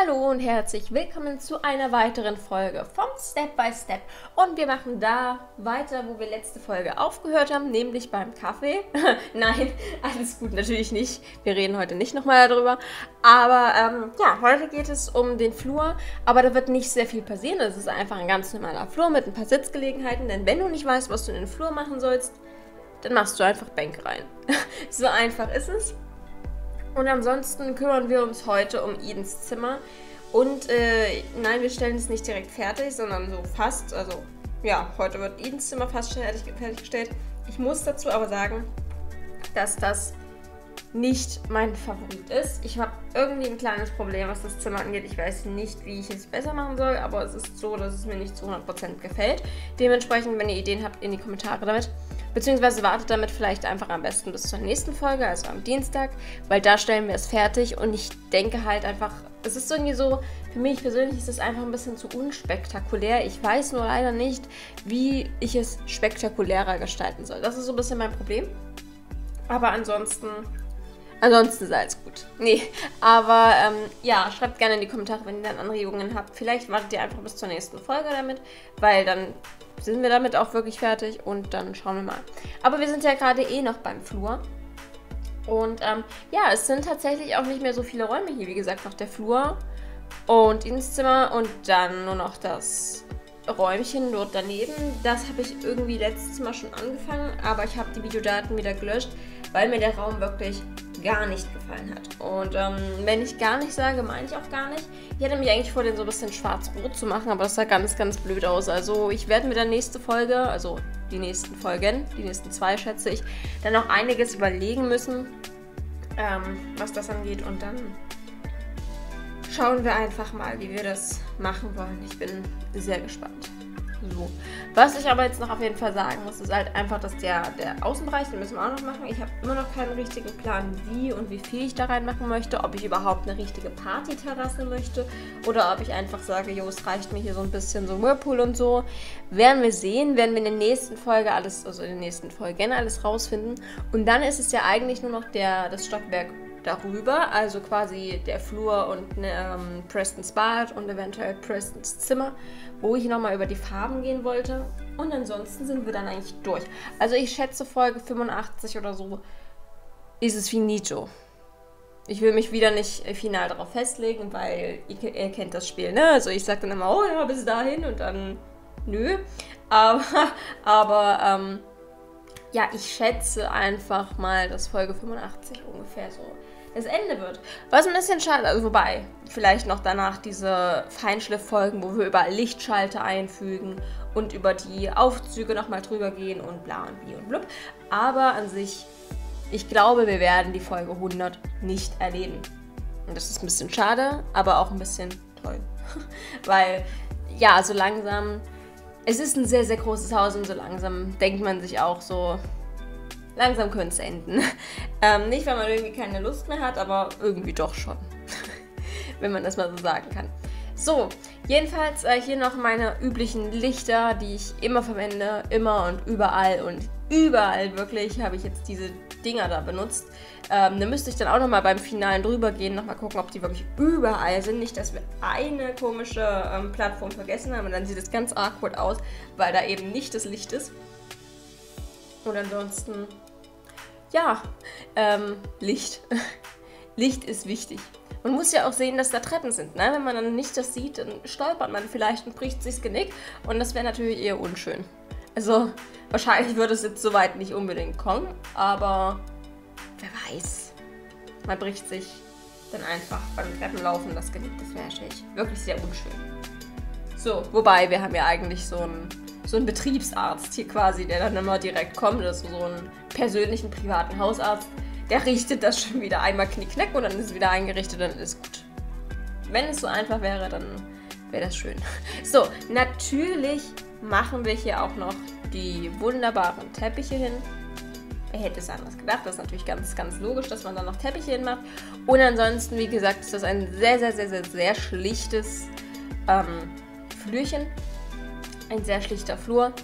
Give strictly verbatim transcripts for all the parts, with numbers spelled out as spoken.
Hallo und herzlich willkommen zu einer weiteren Folge vom Step by Step. Und wir machen da weiter, wo wir letzte Folge aufgehört haben, nämlich beim Kaffee. Nein, alles gut, natürlich nicht. Wir reden heute nicht nochmal darüber. Aber ähm, ja, heute geht es um den Flur. Aber da wird nicht sehr viel passieren. Es ist einfach ein ganz normaler Flur mit ein paar Sitzgelegenheiten. Denn wenn du nicht weißt, was du in den Flur machen sollst, dann machst du einfach Bänke rein. So einfach ist es. Und ansonsten kümmern wir uns heute um Edens Zimmer. Und äh, nein, wir stellen es nicht direkt fertig, sondern so fast. Also ja, heute wird Edens Zimmer fast fertig, fertiggestellt. Ich muss dazu aber sagen, dass das nicht mein Favorit ist. Ich habe irgendwie ein kleines Problem, was das Zimmer angeht. Ich weiß nicht, wie ich es besser machen soll, aber es ist so, dass es mir nicht zu hundert Prozent gefällt. Dementsprechend, wenn ihr Ideen habt, in die Kommentare damit. Beziehungsweise wartet damit vielleicht einfach am besten bis zur nächsten Folge, also am Dienstag, weil da stellen wir es fertig und ich denke halt einfach, es ist irgendwie so, für mich persönlich ist es einfach ein bisschen zu unspektakulär. Ich weiß nur leider nicht, wie ich es spektakulärer gestalten soll. Das ist so ein bisschen mein Problem. Aber ansonsten, ansonsten ist alles gut. Nee, aber ähm, ja, schreibt gerne in die Kommentare, wenn ihr dann Anregungen habt. Vielleicht wartet ihr einfach bis zur nächsten Folge damit, weil dann sind wir damit auch wirklich fertig und dann schauen wir mal. Aber wir sind ja gerade eh noch beim Flur. Und ähm, ja, es sind tatsächlich auch nicht mehr so viele Räume hier. Wie gesagt, noch der Flur und ins Zimmer und dann nur noch das Räumchen dort daneben. Das habe ich irgendwie letztes Mal schon angefangen, aber ich habe die Videodaten wieder gelöscht, weil mir der Raum wirklich gar nicht gefallen hat. Und ähm, wenn ich gar nicht sage, meine ich auch gar nicht. Ich hätte mich eigentlich vor, den so ein bisschen schwarz-rot zu machen, aber das sah ganz, ganz blöd aus. Also ich werde mir dann nächste Folge, also die nächsten Folgen, die nächsten zwei schätze ich, dann noch einiges überlegen müssen, ähm, was das angeht. Und dann schauen wir einfach mal, wie wir das machen wollen. Ich bin sehr gespannt. So. Was ich aber jetzt noch auf jeden Fall sagen muss, ist halt einfach, dass der, der Außenbereich, den müssen wir auch noch machen. Ich habe immer noch keinen richtigen Plan, wie und wie viel ich da reinmachen möchte. Ob ich überhaupt eine richtige Partyterrasse möchte oder ob ich einfach sage, jo, es reicht mir hier so ein bisschen so Whirlpool und so. Werden wir sehen, werden wir in der nächsten Folge alles, also in den nächsten Folgen alles rausfinden. Und dann ist es ja eigentlich nur noch der, das Stockwerk darüber, also quasi der Flur und ähm, Prestons Bad und eventuell Prestons Zimmer, wo ich nochmal über die Farben gehen wollte. Und ansonsten sind wir dann eigentlich durch. Also ich schätze, Folge fünfundachtzig oder so ist es finito. Ich will mich wieder nicht final darauf festlegen, weil ihr, ihr kennt das Spiel, ne? Also ich sage dann immer, oh ja, bis dahin und dann nö. Aber, aber ähm, ja, ich schätze einfach mal, dass Folge fünfundachtzig ungefähr so das Ende wird. Was ein bisschen schade, also wobei, vielleicht noch danach diese Feinschliff-Folgen, wo wir überall Lichtschalter einfügen und über die Aufzüge nochmal drüber gehen und bla und wie und blub. Aber an sich, ich glaube, wir werden die Folge hundert nicht erleben. Und das ist ein bisschen schade, aber auch ein bisschen toll. Weil, ja, so langsam, es ist ein sehr, sehr großes Haus und so langsam denkt man sich auch so, langsam könnte es enden. Ähm, nicht, weil man irgendwie keine Lust mehr hat, aber irgendwie doch schon. Wenn man das mal so sagen kann. So, jedenfalls äh, hier noch meine üblichen Lichter, die ich immer verwende. Immer und überall und überall wirklich habe ich jetzt diese Dinger da benutzt. Ähm, da müsste ich dann auch nochmal beim Finalen drüber gehen, nochmal gucken, ob die wirklich überall sind. Nicht, dass wir eine komische ähm, Plattform vergessen haben und dann sieht es ganz awkward aus, weil da eben nicht das Licht ist. Und ansonsten, ja, ähm, Licht. Licht ist wichtig. Man muss ja auch sehen, dass da Treppen sind, ne? Wenn man dann nicht das sieht, dann stolpert man vielleicht und bricht sich das Genick. Und das wäre natürlich eher unschön. Also, wahrscheinlich würde es jetzt soweit nicht unbedingt kommen, aber wer weiß. Man bricht sich dann einfach beim Treppenlaufen das Genick. Das wäre natürlich wirklich sehr unschön. So, wobei, wir haben ja eigentlich so einen so einen Betriebsarzt hier quasi, der dann immer direkt kommt. Das ist so einen persönlichen, privaten Hausarzt. Der richtet das schon wieder einmal knickknack und dann ist es wieder eingerichtet und dann ist gut. Wenn es so einfach wäre, dann wäre das schön. So, natürlich machen wir hier auch noch die wunderbaren Teppiche hin. Wer hätte es anders gedacht? Das ist natürlich ganz, ganz logisch, dass man da noch Teppiche hinmacht. Und ansonsten, wie gesagt, ist das ein sehr, sehr, sehr, sehr, sehr schlichtes ähm, Flürchen. Ein sehr schlichter Flur,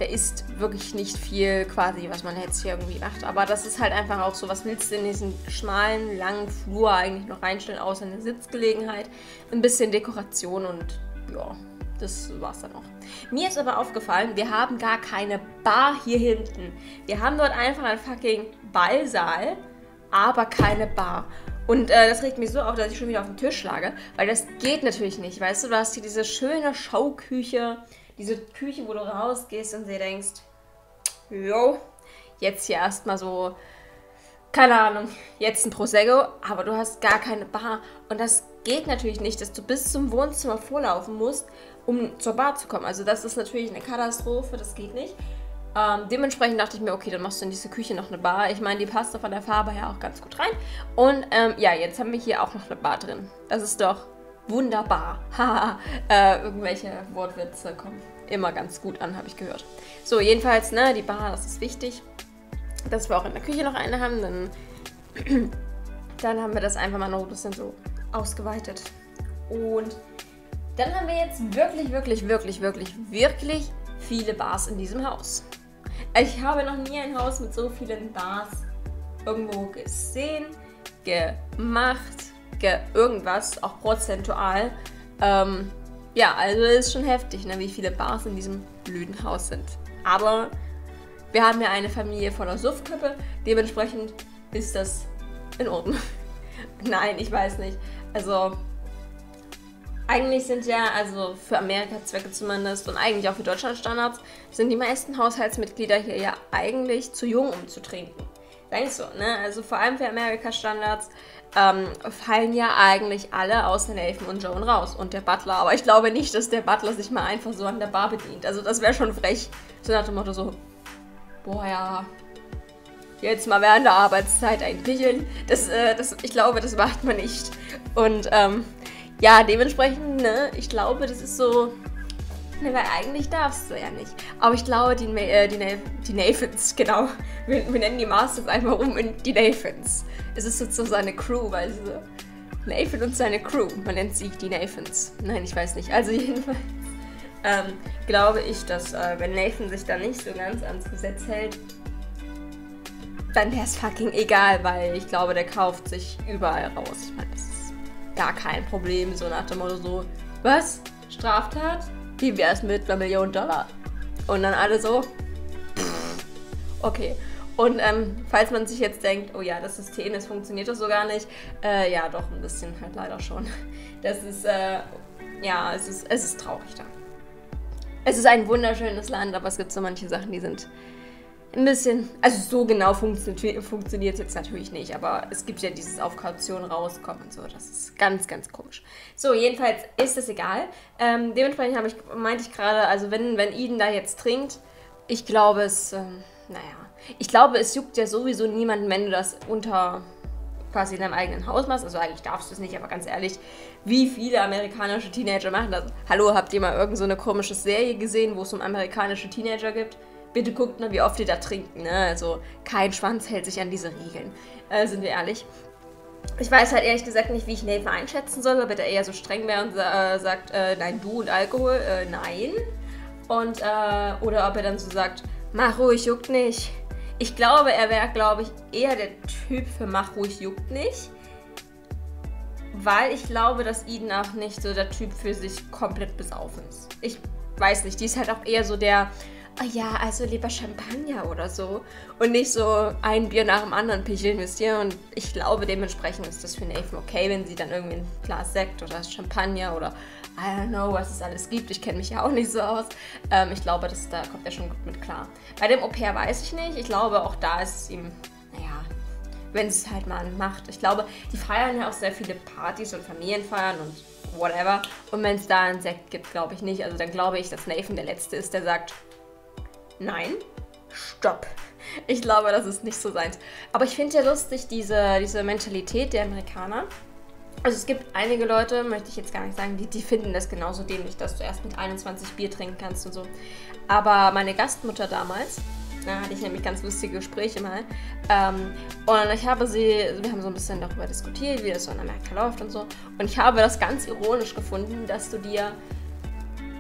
der isst wirklich nicht viel quasi, was man jetzt hier irgendwie macht. Aber das ist halt einfach auch so, was willst du in diesen schmalen, langen Flur eigentlich noch reinstellen, außer eine Sitzgelegenheit, ein bisschen Dekoration und ja, das war's dann auch. Mir ist aber aufgefallen, wir haben gar keine Bar hier hinten. Wir haben dort einfach einen fucking Ballsaal, aber keine Bar. Und äh, das regt mich so auf, dass ich schon wieder auf dem Tisch schlage, weil das geht natürlich nicht, weißt du, du hast hier diese schöne Schauküche, diese Küche, wo du rausgehst und dir denkst, jo, jetzt hier erstmal so, keine Ahnung, jetzt ein Prosecco, aber du hast gar keine Bar. Und das geht natürlich nicht, dass du bis zum Wohnzimmer vorlaufen musst, um zur Bar zu kommen. Also das ist natürlich eine Katastrophe, das geht nicht. Ähm, dementsprechend dachte ich mir, okay, dann machst du in diese Küche noch eine Bar. Ich meine, die passt doch von der Farbe her auch ganz gut rein. Und ähm, ja, jetzt haben wir hier auch noch eine Bar drin. Das ist doch wunderbar. Haha, äh, irgendwelche Wortwitze kommen immer ganz gut an, habe ich gehört. So, jedenfalls, ne, die Bar, das ist wichtig, dass wir auch in der Küche noch eine haben. Dann, dann haben wir das einfach mal noch ein bisschen so ausgeweitet. Und dann haben wir jetzt wirklich, wirklich, wirklich, wirklich, wirklich viele Bars in diesem Haus. Ich habe noch nie ein Haus mit so vielen Bars irgendwo gesehen, gemacht, ge irgendwas, auch prozentual. Ähm, ja, also ist schon heftig, ne, wie viele Bars in diesem blöden Haus sind. Aber wir haben ja eine Familie voller Suffköppe, dementsprechend ist das in Ordnung. Nein, ich weiß nicht. Also eigentlich sind ja, also für Amerika-Zwecke zumindest und eigentlich auch für Deutschland-Standards, sind die meisten Haushaltsmitglieder hier ja eigentlich zu jung, um zu trinken. Denkst so, ne? Also vor allem für Amerika-Standards ähm, fallen ja eigentlich alle außer Nathan und Joan raus und der Butler. Aber ich glaube nicht, dass der Butler sich mal einfach so an der Bar bedient. Also das wäre schon frech. So nach dem Motto so, boah ja, jetzt mal während der Arbeitszeit ein Picheln. Das, äh, das, ich glaube, das macht man nicht. Und ähm, ja, dementsprechend, ne, ich glaube, das ist so, ne, weil eigentlich darfst du ja nicht. Aber ich glaube, die, äh, die, die Nathans, genau, wir, wir nennen die Masters einfach um in die Nathans. Es ist sozusagen seine Crew, weil sie so, Nathan und seine Crew, man nennt sie die Nathans. Nein, ich weiß nicht. Also jedenfalls ähm, glaube ich, dass äh, wenn Nathan sich da nicht so ganz ans Gesetz hält, dann wäre es fucking egal, weil ich glaube, der kauft sich überall raus. Ich meine, das ist gar kein Problem, so nach dem Motto so, was? Straftat? Wie wär's mit einer Million Dollar? Und dann alle so, pff, okay. Und ähm, falls man sich jetzt denkt, oh ja, das System, das funktioniert doch so gar nicht, äh, ja doch, ein bisschen halt leider schon. Das ist, äh, ja, es ist, es ist traurig da. Es ist ein wunderschönes Land, aber es gibt so manche Sachen, die sind ein bisschen, also so genau funktio funktioniert es jetzt natürlich nicht, aber es gibt ja dieses auf Kaution rauskommen und so, das ist ganz, ganz komisch. So, jedenfalls ist es egal. Ähm, dementsprechend habe ich, meinte ich gerade, also wenn, wenn Eden da jetzt trinkt, ich glaube es, ähm, naja, ich glaube es juckt ja sowieso niemanden, wenn du das unter quasi in deinem eigenen Haus machst, also eigentlich darfst du es nicht, aber ganz ehrlich, wie viele amerikanische Teenager machen das? Hallo, habt ihr mal irgend so eine komische Serie gesehen, wo es um amerikanische Teenager gibt? Bitte guckt mal, wie oft die da trinken, ne? Also kein Schwanz hält sich an diese Regeln, äh, sind wir ehrlich. Ich weiß halt ehrlich gesagt nicht, wie ich Nathan einschätzen soll, ob er da eher so streng wäre und äh, sagt, äh, nein, du und Alkohol, äh, nein. Und, äh, oder ob er dann so sagt, mach ruhig, juckt nicht. Ich glaube, er wäre, glaube ich, eher der Typ für mach ruhig, juckt nicht. Weil ich glaube, dass Eden auch nicht so der Typ für sich komplett besaufen ist. Ich weiß nicht, die ist halt auch eher so der, oh ja, also lieber Champagner oder so. Und nicht so ein Bier nach dem anderen picheln, wisst ihr. Und ich glaube, dementsprechend ist das für Nathan okay, wenn sie dann irgendwie ein Glas Sekt oder Champagner oder I don't know, was es alles gibt. Ich kenne mich ja auch nicht so aus. Ähm, ich glaube, das, da kommt er schon gut mit klar. Bei dem Au-pair weiß ich nicht. Ich glaube, auch da ist es ihm, naja, wenn es halt mal macht. Ich glaube, die feiern ja auch sehr viele Partys und Familienfeiern und whatever. Und wenn es da einen Sekt gibt, glaube ich nicht. Also dann glaube ich, dass Nathan der Letzte ist, der sagt, nein, stopp. Ich glaube, das ist nicht so seins. Aber ich finde ja lustig, diese, diese Mentalität der Amerikaner. Also es gibt einige Leute, möchte ich jetzt gar nicht sagen, die, die finden das genauso dämlich, dass du erst mit einundzwanzig Bier trinken kannst und so. Aber meine Gastmutter damals, da hatte ich nämlich ganz lustige Gespräche mal. Ähm, und ich habe sie, wir haben so ein bisschen darüber diskutiert, wie das so in Amerika läuft und so. Und ich habe das ganz ironisch gefunden, dass du dir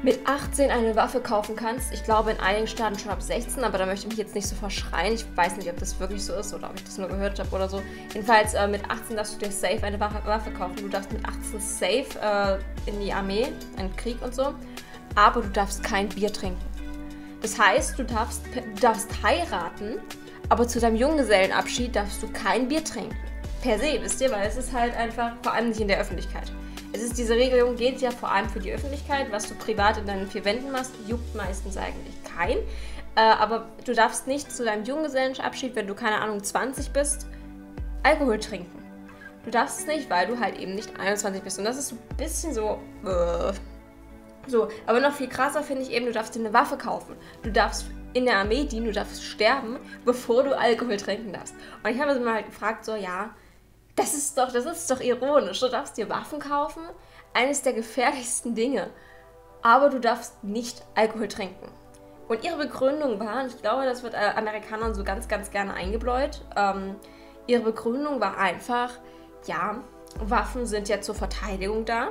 mit achtzehn eine Waffe kaufen kannst. Ich glaube in einigen Staaten schon ab sechzehn, aber da möchte ich mich jetzt nicht so verschreien. Ich weiß nicht, ob das wirklich so ist oder ob ich das nur gehört habe oder so. Jedenfalls äh, mit achtzehn darfst du dir safe eine Waffe kaufen. Du darfst mit achtzehn safe äh, in die Armee, einen Krieg und so. Aber du darfst kein Bier trinken. Das heißt, du darfst, du darfst heiraten, aber zu deinem Junggesellenabschied darfst du kein Bier trinken. Per se, wisst ihr, weil es ist halt einfach, vor allem nicht in der Öffentlichkeit. Es ist, diese Regelung gilt ja vor allem für die Öffentlichkeit. Was du privat in deinen vier Wänden machst, juckt meistens eigentlich kein. Äh, aber du darfst nicht zu deinem Junggesellenabschied, wenn du, keine Ahnung, zwanzig bist, Alkohol trinken. Du darfst es nicht, weil du halt eben nicht einundzwanzig bist. Und das ist so ein bisschen so... Äh, so, aber noch viel krasser finde ich eben, du darfst dir eine Waffe kaufen. Du darfst in der Armee dienen, du darfst sterben, bevor du Alkohol trinken darfst. Und ich habe mir halt gefragt, so, ja... Das ist doch, das ist doch ironisch. Du darfst dir Waffen kaufen, eines der gefährlichsten Dinge. Aber du darfst nicht Alkohol trinken. Und ihre Begründung war, und ich glaube, das wird Amerikanern so ganz, ganz gerne eingebläut, ähm, ihre Begründung war einfach, ja, Waffen sind ja zur Verteidigung da.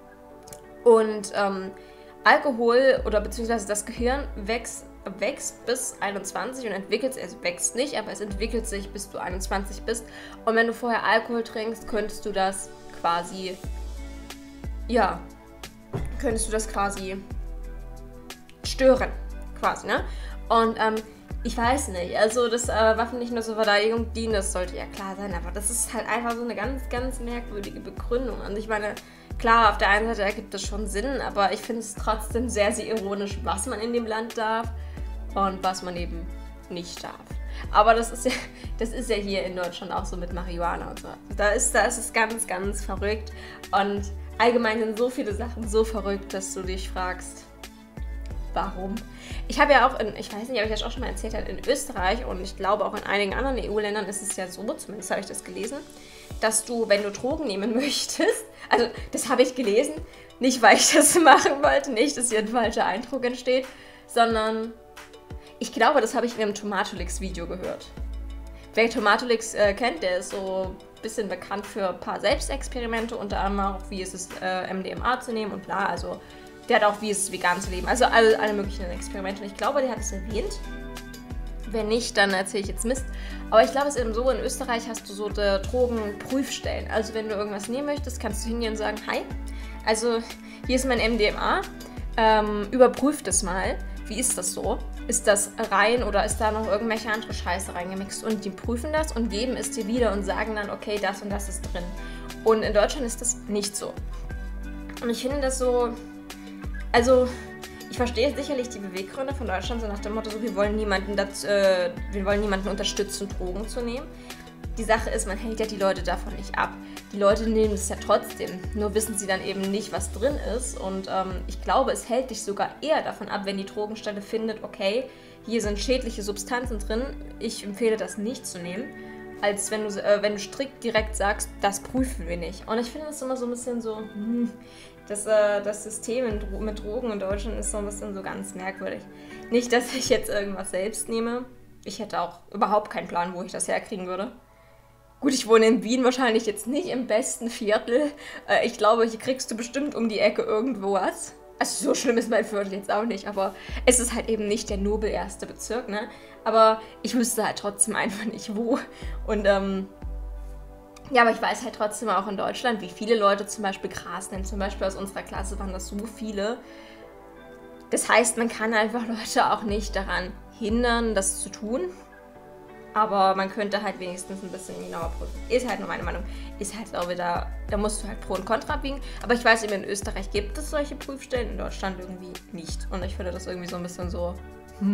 Und ähm, Alkohol oder beziehungsweise das Gehirn wächst, wächst bis einundzwanzig und entwickelt sich, also wächst nicht, aber es entwickelt sich, bis du einundzwanzig bist. Und wenn du vorher Alkohol trinkst, könntest du das quasi, ja, könntest du das quasi stören, quasi, ne? Und ähm, ich weiß nicht, also dass äh, Waffen nicht nur zur Verteidigung dienen, das sollte ja klar sein, aber das ist halt einfach so eine ganz, ganz merkwürdige Begründung. Und ich meine, klar, auf der einen Seite ergibt das schon Sinn, aber ich finde es trotzdem sehr, sehr ironisch, was man in dem Land darf und was man eben nicht darf. Aber das ist ja, das ist ja hier in Deutschland auch so mit Marihuana und so. Da ist, da ist es ganz, ganz verrückt. Und allgemein sind so viele Sachen so verrückt, dass du dich fragst, warum? Ich habe ja auch in, ich weiß nicht, ob ich das auch schon mal erzählt habe, in Österreich und ich glaube auch in einigen anderen E U-Ländern ist es ja so, zumindest habe ich das gelesen, dass du, wenn du Drogen nehmen möchtest, also das habe ich gelesen, nicht weil ich das machen wollte, nicht, dass hier ein falscher Eindruck entsteht, sondern ich glaube, das habe ich in einem Tomatolix-Video gehört. Wer Tomatolix äh, kennt, der ist so ein bisschen bekannt für ein paar Selbstexperimente, unter anderem auch, wie ist es ist, äh, M D M A zu nehmen und bla, also der hat auch, wie es ist, vegan zu leben, also alle, alle möglichen Experimente. Und ich glaube, der hat es erwähnt. Wenn nicht, dann erzähle ich jetzt Mist. Aber ich glaube, es ist eben so, in Österreich hast du so Drogenprüfstellen. Also wenn du irgendwas nehmen möchtest, kannst du hingehen und sagen, hi, also hier ist mein M D M A, ähm, überprüf das mal. Wie ist das so? Ist das rein oder ist da noch irgendwelche andere Scheiße reingemixt? Und die prüfen das und geben es dir wieder und sagen dann, okay, das und das ist drin. Und in Deutschland ist das nicht so. Und ich finde das so, also ich verstehe sicherlich die Beweggründe von Deutschland, so nach dem Motto, so, wir wollen niemanden, das, äh, wir wollen niemanden unterstützen, Drogen zu nehmen. Die Sache ist, man hält ja die Leute davon nicht ab. Die Leute nehmen es ja trotzdem, nur wissen sie dann eben nicht, was drin ist. Und ähm, ich glaube, es hält dich sogar eher davon ab, wenn die Drogenstelle findet, okay, hier sind schädliche Substanzen drin, ich empfehle das nicht zu nehmen, als wenn du, äh, wenn du strikt direkt sagst, das prüfen wir nicht. Und ich finde das immer so ein bisschen so, hm, das, äh, das System in Dro- mit Drogen in Deutschland ist so ein bisschen so ganz merkwürdig. Nicht, dass ich jetzt irgendwas selbst nehme. Ich hätte auch überhaupt keinen Plan, wo ich das herkriegen würde. Gut, ich wohne in Wien, wahrscheinlich jetzt nicht im besten Viertel. Äh, ich glaube, hier kriegst du bestimmt um die Ecke irgendwo was. Also so schlimm ist mein Viertel jetzt auch nicht, aber es ist halt eben nicht der nobelerste Bezirk, ne? Aber ich wüsste halt trotzdem einfach nicht wo. Und ähm, ja, aber ich weiß halt trotzdem auch in Deutschland, wie viele Leute zum Beispiel Gras nehmen. Zum Beispiel aus unserer Klasse waren das so viele. Das heißt, man kann einfach Leute auch nicht daran hindern, das zu tun. Aber man könnte halt wenigstens ein bisschen genauer prüfen. Ist halt nur meine Meinung. Ist halt auch wieder, da musst du halt Pro und Contra abwiegen. Aber ich weiß eben, in Österreich gibt es solche Prüfstellen, in Deutschland irgendwie nicht. Und ich finde das irgendwie so ein bisschen so, hm.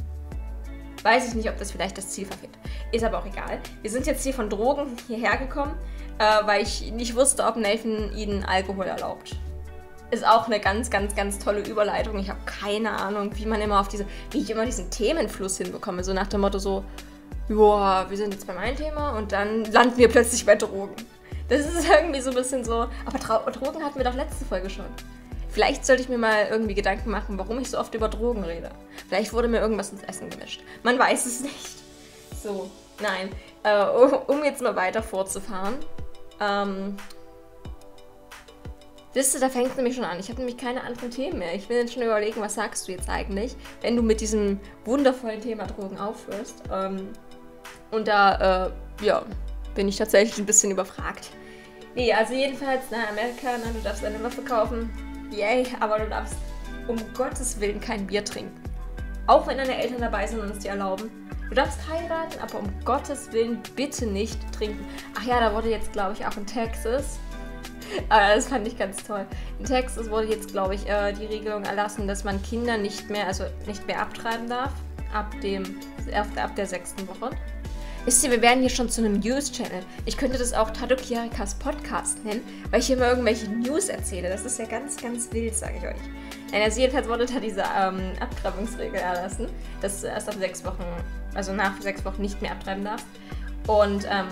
Weiß ich nicht, ob das vielleicht das Ziel verfehlt. Ist aber auch egal. Wir sind jetzt hier von Drogen hierher gekommen, äh, weil ich nicht wusste, ob Nathan ihnen Alkohol erlaubt. Ist auch eine ganz, ganz, ganz tolle Überleitung. Ich habe keine Ahnung, wie man immer auf diese, wie ich immer diesen Themenfluss hinbekomme. So nach dem Motto so, joa, wir sind jetzt bei meinem Thema und dann landen wir plötzlich bei Drogen. Das ist irgendwie so ein bisschen so, aber Tra- Drogen hatten wir doch letzte Folge schon. Vielleicht sollte ich mir mal irgendwie Gedanken machen, warum ich so oft über Drogen rede. Vielleicht wurde mir irgendwas ins Essen gemischt. Man weiß es nicht. So, nein. Äh, um, um jetzt mal weiter fortzufahren. Ähm, Wisst ihr, da fängt es nämlich schon an. Ich habe nämlich keine anderen Themen mehr. Ich will jetzt schon überlegen, was sagst du jetzt eigentlich, wenn du mit diesem wundervollen Thema Drogen aufhörst. Ähm, und da, äh, ja, bin ich tatsächlich ein bisschen überfragt. Nee, also jedenfalls, na, Amerika, na, du darfst eine Waffe kaufen. Yay, aber du darfst um Gottes Willen kein Bier trinken. Auch wenn deine Eltern dabei sind und es dir erlauben. Du darfst heiraten, aber um Gottes Willen bitte nicht trinken. Ach ja, da wurde jetzt, glaube ich, auch in Texas, äh, das fand ich ganz toll, in Texas wurde jetzt, glaube ich, äh, die Regelung erlassen, dass man Kinder nicht mehr, also nicht mehr abtreiben darf, ab dem, ab, ab der sechsten Woche. Wisst ihr, wir werden hier schon zu einem News-Channel. Ich könnte das auch Taduk-Jarikas Podcast nennen, weil ich hier immer irgendwelche News erzähle. Das ist ja ganz, ganz wild, sage ich euch. Nein, also jedenfalls wurde da diese ähm, Abtreibungsregel erlassen, dass du erst ab sechs Wochen, also nach sechs Wochen nicht mehr abtreiben darfst. Und, ähm,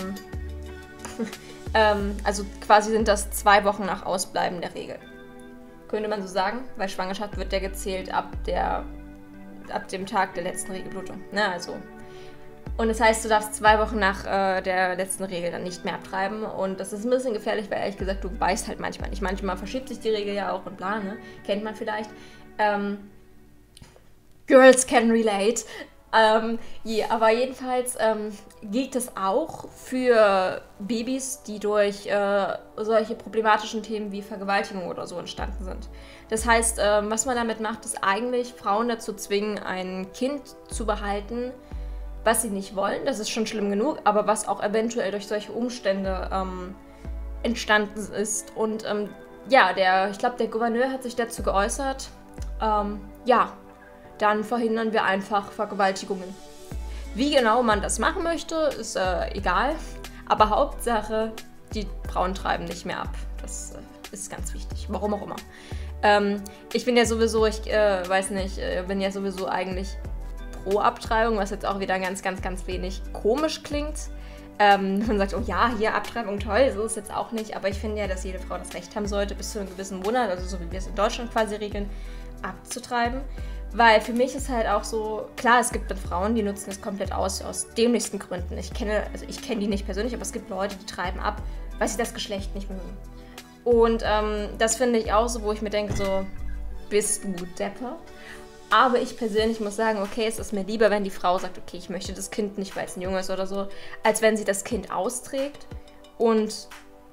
ähm, also quasi sind das zwei Wochen nach Ausbleiben der Regel. Könnte man so sagen, weil Schwangerschaft wird ja gezählt ab der, ab dem Tag der letzten Regelblutung. Na, also... Und das heißt, du darfst zwei Wochen nach äh, der letzten Regel dann nicht mehr abtreiben. Und das ist ein bisschen gefährlich, weil ehrlich gesagt, du weißt halt manchmal nicht. Manchmal verschiebt sich die Regel ja auch und bla, ne? Kennt man vielleicht. Ähm, Girls can relate. Ähm, yeah, aber jedenfalls ähm, gilt es auch für Babys, die durch äh, solche problematischen Themen wie Vergewaltigung oder so entstanden sind. Das heißt, äh, was man damit macht, ist eigentlich Frauen dazu zwingen, ein Kind zu behalten, was sie nicht wollen, das ist schon schlimm genug, aber was auch eventuell durch solche Umstände ähm, entstanden ist. Und ähm, ja, der, ich glaube, der Gouverneur hat sich dazu geäußert, ähm, ja, dann verhindern wir einfach Vergewaltigungen. Wie genau man das machen möchte, ist äh, egal, aber Hauptsache, die Frauen treiben nicht mehr ab. Das äh, ist ganz wichtig, warum auch immer. Ähm, ich bin ja sowieso, ich äh, weiß nicht, äh, bin ja sowieso eigentlich pro Abtreibung, was jetzt auch wieder ganz, ganz, ganz wenig komisch klingt. Ähm, man sagt, oh ja, hier Abtreibung, toll, so ist es jetzt auch nicht, aber ich finde ja, dass jede Frau das Recht haben sollte, bis zu einem gewissen Monat, also so wie wir es in Deutschland quasi regeln, abzutreiben. Weil für mich ist halt auch so, klar, es gibt dann Frauen, die nutzen das komplett aus, aus dämlichsten Gründen. Ich kenne, also ich kenne die nicht persönlich, aber es gibt Leute, die treiben ab, weil sie das Geschlecht nicht mögen. Und ähm, das finde ich auch so, wo ich mir denke, so, bist du Deppe? Aber ich persönlich muss sagen, okay, es ist mir lieber, wenn die Frau sagt, okay, ich möchte das Kind nicht, weil es ein Junge ist oder so, als wenn sie das Kind austrägt und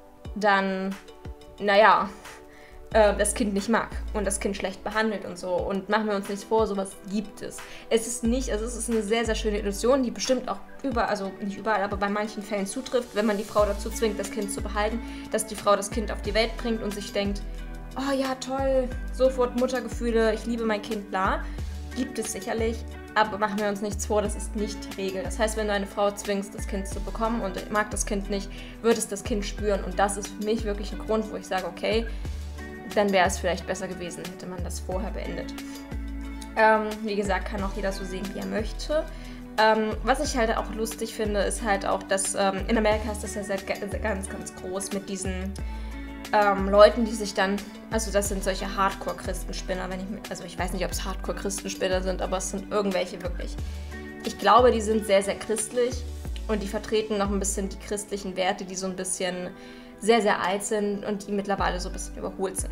dann, naja, äh, das Kind nicht mag und das Kind schlecht behandelt und so. Und machen wir uns nichts vor, sowas gibt es. Es ist nicht, also es ist eine sehr, sehr schöne Illusion, die bestimmt auch überall, also nicht überall, aber bei manchen Fällen zutrifft, wenn man die Frau dazu zwingt, das Kind zu behalten, dass die Frau das Kind auf die Welt bringt und sich denkt, oh ja, toll, sofort Muttergefühle, ich liebe mein Kind, bla. Gibt es sicherlich, aber machen wir uns nichts vor, das ist nicht die Regel. Das heißt, wenn du eine Frau zwingst, das Kind zu bekommen und mag das Kind nicht, wird es das Kind spüren. Und das ist für mich wirklich ein Grund, wo ich sage, okay, dann wäre es vielleicht besser gewesen, hätte man das vorher beendet. Ähm, wie gesagt, kann auch jeder so sehen, wie er möchte. Ähm, was ich halt auch lustig finde, ist halt auch, dass ähm, in Amerika ist das ja sehr, sehr, ganz, ganz groß mit diesen Ähm, Leuten, die sich dann, also das sind solche Hardcore-Christenspinner, wenn ich, also ich weiß nicht, ob es Hardcore-Christenspinner sind, aber es sind irgendwelche wirklich. Ich glaube, die sind sehr, sehr christlich und die vertreten noch ein bisschen die christlichen Werte, die so ein bisschen sehr, sehr alt sind und die mittlerweile so ein bisschen überholt sind.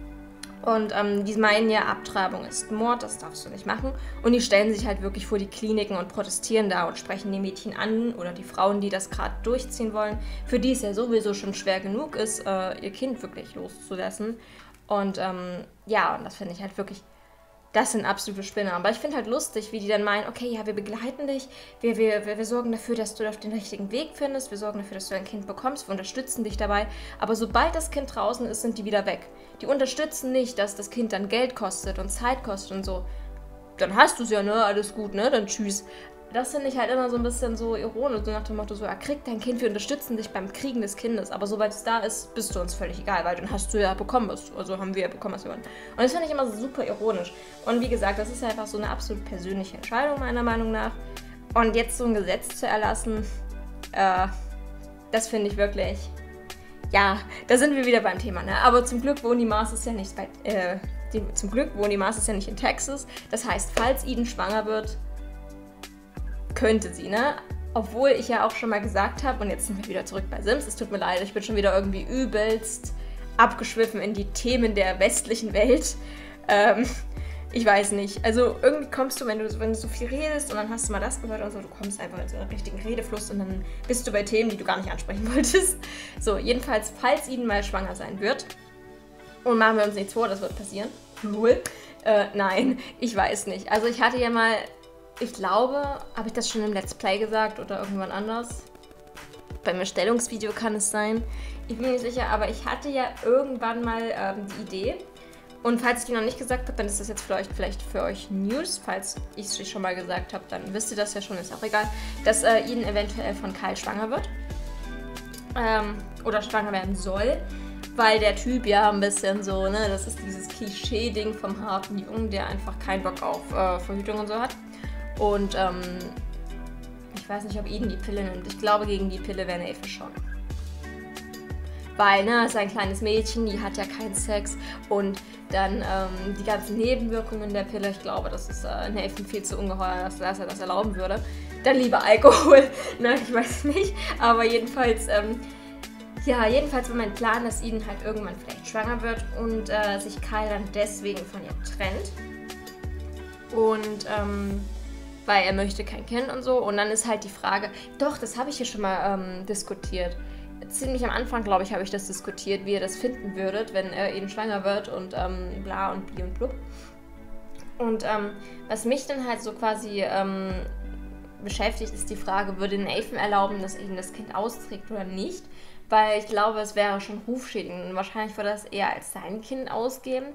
Und ähm, die meinen ja, Abtreibung ist Mord, das darfst du nicht machen. Und die stellen sich halt wirklich vor die Kliniken und protestieren da und sprechen die Mädchen an oder die Frauen, die das gerade durchziehen wollen, für die es ja sowieso schon schwer genug ist, äh, ihr Kind wirklich loszulassen. Und ähm, ja, und das finde ich halt wirklich, das sind absolute Spinner. Aber ich finde halt lustig, wie die dann meinen, okay, ja, wir begleiten dich, wir, wir, wir, wir sorgen dafür, dass du auf den richtigen Weg findest, wir sorgen dafür, dass du ein Kind bekommst, wir unterstützen dich dabei. Aber sobald das Kind draußen ist, sind die wieder weg. Die unterstützen nicht, dass das Kind dann Geld kostet und Zeit kostet und so. Dann hast du es ja, ne, alles gut, ne, dann tschüss. Das finde ich halt immer so ein bisschen so ironisch, so nach dem Motto, so, ja, krieg dein Kind, wir unterstützen dich beim Kriegen des Kindes, aber sobald es da ist, bist du uns völlig egal, weil dann hast du ja bekommen, was, also haben wir ja bekommen, was wir wollen. Und das finde ich immer super ironisch. Und wie gesagt, das ist einfach so eine absolut persönliche Entscheidung, meiner Meinung nach. Und jetzt so ein Gesetz zu erlassen, äh, das finde ich wirklich, ja, da sind wir wieder beim Thema, ne? Aber zum Glück wohnen die Marses ja nicht bei, äh, die, zum Glück wohnen die Marses ja nicht in Texas. Das heißt, falls Eden schwanger wird, könnte sie, ne? Obwohl ich ja auch schon mal gesagt habe, und jetzt sind wir wieder zurück bei Sims, es tut mir leid, ich bin schon wieder irgendwie übelst abgeschwiffen in die Themen der westlichen Welt. Ähm, ich weiß nicht. Also irgendwie kommst du, wenn du, wenn du so viel redest und dann hast du mal das gehört und so, du kommst einfach in so einen richtigen Redefluss und dann bist du bei Themen, die du gar nicht ansprechen wolltest. So, jedenfalls, falls Eden mal schwanger sein wird, und machen wir uns nichts vor, das wird passieren. Null. Äh, nein, ich weiß nicht. Also ich hatte ja mal, ich glaube, habe ich das schon im Let's Play gesagt oder irgendwann anders? Beim Erstellungsvideo kann es sein. Ich bin mir nicht sicher, aber ich hatte ja irgendwann mal ähm, die Idee. Und falls ich die noch nicht gesagt habe, dann ist das jetzt vielleicht, vielleicht für euch News. Falls ich es schon mal gesagt habe, dann wisst ihr das ja schon, ist auch egal. Dass äh, Eden eventuell von Kyle schwanger wird. Ähm, oder schwanger werden soll. Weil der Typ ja ein bisschen so, ne, das ist dieses Klischee-Ding vom harten Jungen, der einfach keinen Bock auf äh, Verhütung und so hat. Und ähm, ich weiß nicht, ob Eden die Pille nimmt. Ich glaube, gegen die Pille wäre Nathan schon. Weil, ne, ist ein kleines Mädchen, die hat ja keinen Sex. Und dann ähm, die ganzen Nebenwirkungen der Pille, ich glaube, das ist äh, Nathan viel zu ungeheuer, dass, dass er das erlauben würde. Dann lieber Alkohol, ne, ich weiß nicht. Aber jedenfalls, ähm, ja, jedenfalls war mein Plan, dass Eden halt irgendwann vielleicht schwanger wird und äh, sich Kyle dann deswegen von ihr trennt. Und, ähm, weil er möchte kein Kind und so. Und dann ist halt die Frage, doch, das habe ich hier schon mal ähm, diskutiert. Ziemlich am Anfang, glaube ich, habe ich das diskutiert, wie ihr das finden würdet, wenn er eben schwanger wird und ähm, bla und bli und blub. Und ähm, was mich dann halt so quasi ähm, beschäftigt, ist die Frage, würde Nathan erlauben, dass Eden das Kind austrägt oder nicht? Weil ich glaube, es wäre schon rufschädigend und wahrscheinlich würde er es eher als sein Kind ausgeben.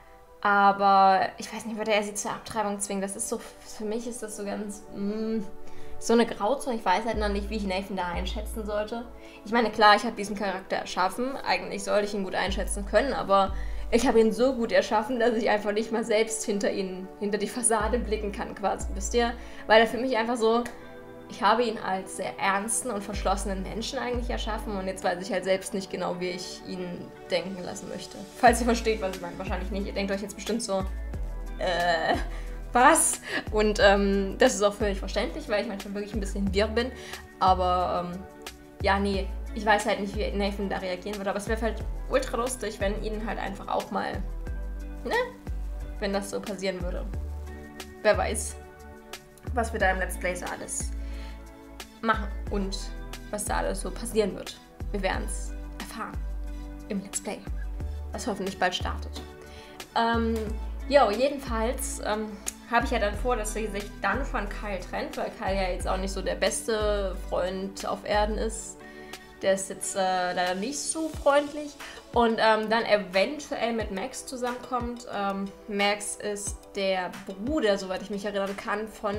Aber ich weiß nicht, würde er sie zur Abtreibung zwingen? Das ist so, für mich ist das so ganz, mh, so eine Grauzone. Ich weiß halt noch nicht, wie ich Nathan da einschätzen sollte. Ich meine, klar, ich habe diesen Charakter erschaffen. Eigentlich sollte ich ihn gut einschätzen können, aber ich habe ihn so gut erschaffen, dass ich einfach nicht mal selbst hinter ihn, hinter die Fassade blicken kann, quasi, wisst ihr? Weil er für mich einfach so, ich habe ihn als sehr ernsten und verschlossenen Menschen eigentlich erschaffen und jetzt weiß ich halt selbst nicht genau, wie ich ihn denken lassen möchte. Falls ihr versteht, was ich meine, wahrscheinlich nicht. Ihr denkt euch jetzt bestimmt so, äh, was? Und ähm, das ist auch völlig verständlich, weil ich manchmal wirklich ein bisschen wirr bin. Aber, ähm, ja, nee, ich weiß halt nicht, wie Nathan da reagieren würde. Aber es wäre halt ultra lustig, wenn ihnen halt einfach auch mal, ne? Wenn das so passieren würde. Wer weiß, was wir da im Let's Play so alles machen und was da alles so passieren wird. Wir werden es erfahren im Let's Play, was hoffentlich bald startet. Ähm, jo, jedenfalls ähm, habe ich ja dann vor, dass sie sich dann von Kyle trennt, weil Kyle ja jetzt auch nicht so der beste Freund auf Erden ist. Der ist jetzt äh, leider nicht so freundlich und ähm, dann eventuell mit Max zusammenkommt. Ähm, Max ist der Bruder, soweit ich mich erinnern kann, von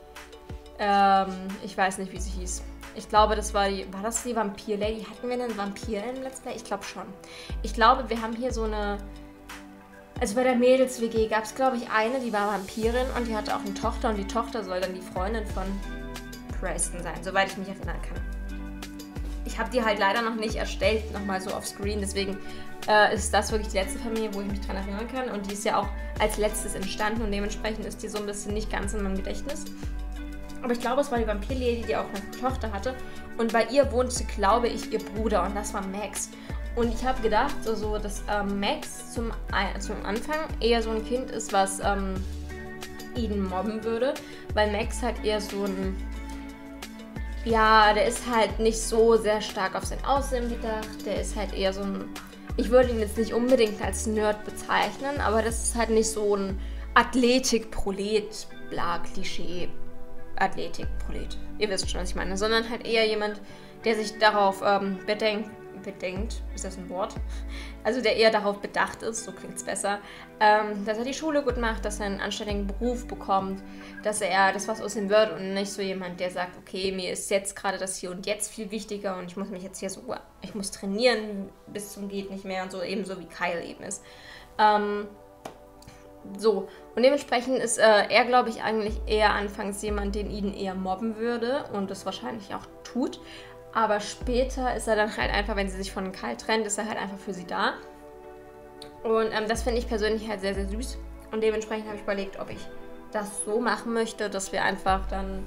Ähm, ich weiß nicht, wie sie hieß. Ich glaube, das war die, war das die Vampir-Lady? Hatten wir einen Vampir im Let's Play? Ich glaube schon. Ich glaube, wir haben hier so eine, also bei der Mädels-W G gab es, glaube ich, eine, die war Vampirin und die hatte auch eine Tochter und die Tochter soll dann die Freundin von Preston sein, soweit ich mich erinnern kann. Ich habe die halt leider noch nicht erstellt, nochmal so auf Screen, deswegen äh, ist das wirklich die letzte Familie, wo ich mich dran erinnern kann und die ist ja auch als letztes entstanden und dementsprechend ist die so ein bisschen nicht ganz in meinem Gedächtnis. Aber ich glaube, es war die Vampir-Lady, die auch eine Tochter hatte. Und bei ihr wohnte, glaube ich, ihr Bruder. Und das war Max. Und ich habe gedacht, so, so, dass ähm, Max zum, äh, zum Anfang eher so ein Kind ist, was ähm, Eden mobben würde. Weil Max halt eher so ein... Ja, der ist halt nicht so sehr stark auf sein Aussehen bedacht. Der ist halt eher so ein... Ich würde ihn jetzt nicht unbedingt als Nerd bezeichnen. Aber das ist halt nicht so ein Athletik-Prolet, bla, Klischee. Athletik-Prolet. Ihr wisst schon, was ich meine. Sondern halt eher jemand, der sich darauf ähm, bedenkt, bedenkt, ist das ein Wort? Also der eher darauf bedacht ist, so klingt es besser, ähm, dass er die Schule gut macht, dass er einen anständigen Beruf bekommt, dass er das was aus ihm wird und nicht so jemand, der sagt, okay, mir ist jetzt gerade das Hier und Jetzt viel wichtiger und ich muss mich jetzt hier so, ich muss trainieren bis zum geht nicht mehr und so, ebenso wie Kyle eben ist. Ähm, So, und dementsprechend ist äh, er, glaube ich, eigentlich eher anfangs jemand, den Eden eher mobben würde und das wahrscheinlich auch tut. Aber später ist er dann halt einfach, wenn sie sich von Kyle trennt, ist er halt einfach für sie da. Und ähm, das finde ich persönlich halt sehr, sehr süß. Und dementsprechend habe ich überlegt, ob ich das so machen möchte, dass wir einfach dann,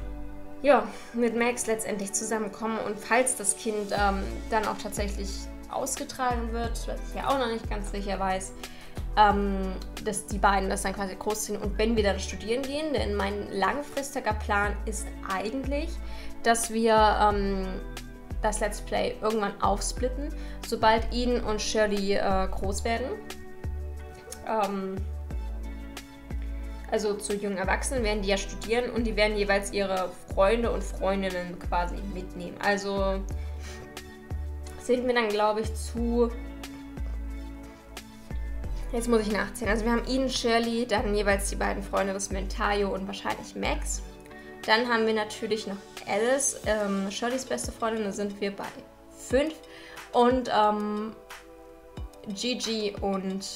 ja, mit Max letztendlich zusammenkommen. Und falls das Kind ähm, dann auch tatsächlich ausgetragen wird, was ich ja auch noch nicht ganz sicher weiß, ähm, dass die beiden das dann quasi großziehen und wenn wir dann studieren gehen, denn mein langfristiger Plan ist eigentlich, dass wir ähm, das Let's Play irgendwann aufsplitten, sobald Eden und Shirley äh, groß werden. Ähm, also zu jungen Erwachsenen werden die ja studieren und die werden jeweils ihre Freunde und Freundinnen quasi mitnehmen. Also sind wir dann, glaube ich, zu... Jetzt muss ich nachzählen. Also wir haben Eden, Shirley, dann jeweils die beiden Freunde, das sind Tayo und wahrscheinlich Max. Dann haben wir natürlich noch Alice, ähm, Shirleys beste Freundin, da sind wir bei fünf. Und ähm, Gigi und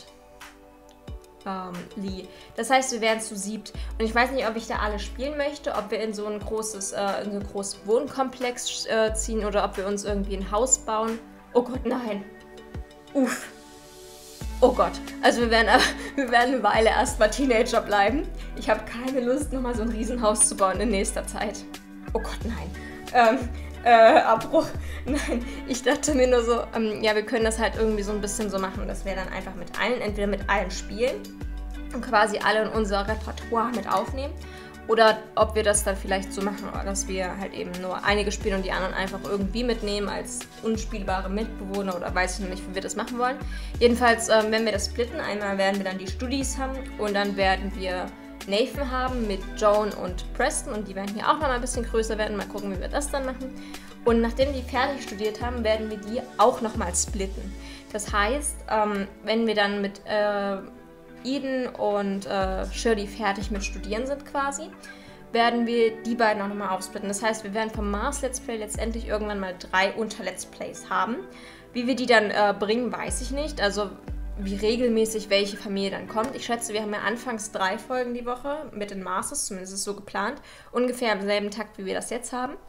ähm, Lee. Das heißt, wir wären zu siebt. Und ich weiß nicht, ob ich da alle spielen möchte, ob wir in so ein großes, äh, in so einen großen Wohnkomplex äh, ziehen oder ob wir uns irgendwie ein Haus bauen. Oh Gott, nein. Uff. Oh Gott. Also wir werden, wir werden eine Weile erstmal Teenager bleiben. Ich habe keine Lust, nochmal so ein Riesenhaus zu bauen in nächster Zeit. Oh Gott, nein. Ähm, äh, Abbruch. Nein, ich dachte mir nur so, ähm, ja, wir können das halt irgendwie so ein bisschen so machen, dass wir dann einfach mit allen, entweder mit allen spielen und quasi alle in unser Repertoire mit aufnehmen. Oder ob wir das dann vielleicht so machen, dass wir halt eben nur einige spielen und die anderen einfach irgendwie mitnehmen als unspielbare Mitbewohner oder weiß ich noch nicht, wie wir das machen wollen. Jedenfalls, ähm, wenn wir das splitten, einmal werden wir dann die Studis haben und dann werden wir Nathan haben mit Joan und Preston und die werden hier auch noch mal ein bisschen größer werden. Mal gucken, wie wir das dann machen. Und nachdem die fertig studiert haben, werden wir die auch noch mal splitten. Das heißt, ähm, wenn wir dann mit... Äh, Eden und äh, Shirley fertig mit Studieren sind quasi, werden wir die beiden auch nochmal aufsplitten. Das heißt, wir werden vom Mars Let's Play letztendlich irgendwann mal drei Unter-Let's Plays haben. Wie wir die dann äh, bringen, weiß ich nicht. Also wie regelmäßig welche Familie dann kommt. Ich schätze, wir haben ja anfangs drei Folgen die Woche mit den Masters, zumindest ist es so geplant. Ungefähr im selben Takt, wie wir das jetzt haben.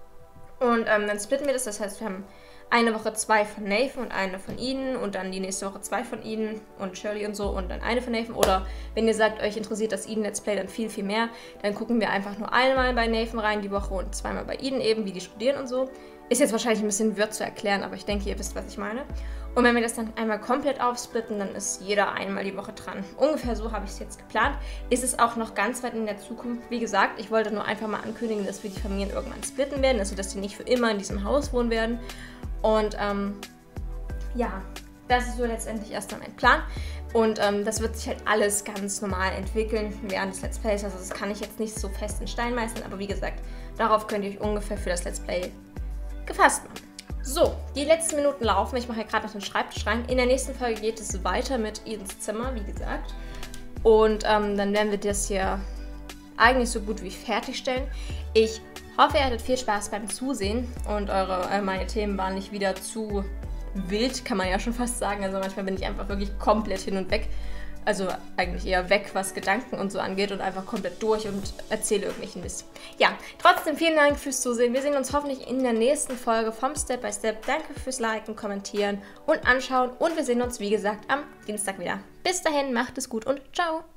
Und ähm, dann splitten wir das, das heißt, wir haben eine Woche zwei von Nathan und eine von Eden und dann die nächste Woche zwei von Eden und Shirley und so und dann eine von Nathan. Oder wenn ihr sagt, euch interessiert das Eden Let's Play dann viel, viel mehr, dann gucken wir einfach nur einmal bei Nathan rein die Woche und zweimal bei Eden eben, wie die studieren und so. Ist jetzt wahrscheinlich ein bisschen wirr zu erklären, aber ich denke, ihr wisst, was ich meine. Und wenn wir das dann einmal komplett aufsplitten, dann ist jeder einmal die Woche dran. Ungefähr so habe ich es jetzt geplant. Ist es auch noch ganz weit in der Zukunft. Wie gesagt, ich wollte nur einfach mal ankündigen, dass wir die Familien irgendwann splitten werden, also dass die nicht für immer in diesem Haus wohnen werden. Und ähm, ja, das ist so letztendlich erstmal mein Plan. Und ähm, das wird sich halt alles ganz normal entwickeln während des Let's Plays. Also das kann ich jetzt nicht so fest in Stein meißeln, aber wie gesagt, darauf könnt ihr euch ungefähr für das Let's Play gefasst machen. So, die letzten Minuten laufen. Ich mache ja gerade noch den Schreibtisch rein. In der nächsten Folge geht es weiter mit Edens Zimmer, wie gesagt. Und ähm, dann werden wir das hier eigentlich so gut wie fertigstellen. Ich hoffe, ihr hattet viel Spaß beim Zusehen und eure, äh, meine Themen waren nicht wieder zu wild, kann man ja schon fast sagen. Also manchmal bin ich einfach wirklich komplett hin und weg. Also eigentlich eher weg, was Gedanken und so angeht und einfach komplett durch und erzähle irgendwelchen Mist. Ja, trotzdem vielen Dank fürs Zusehen. Wir sehen uns hoffentlich in der nächsten Folge vom Step by Step. Danke fürs Liken, Kommentieren und Anschauen und wir sehen uns, wie gesagt, am Dienstag wieder. Bis dahin, macht es gut und ciao!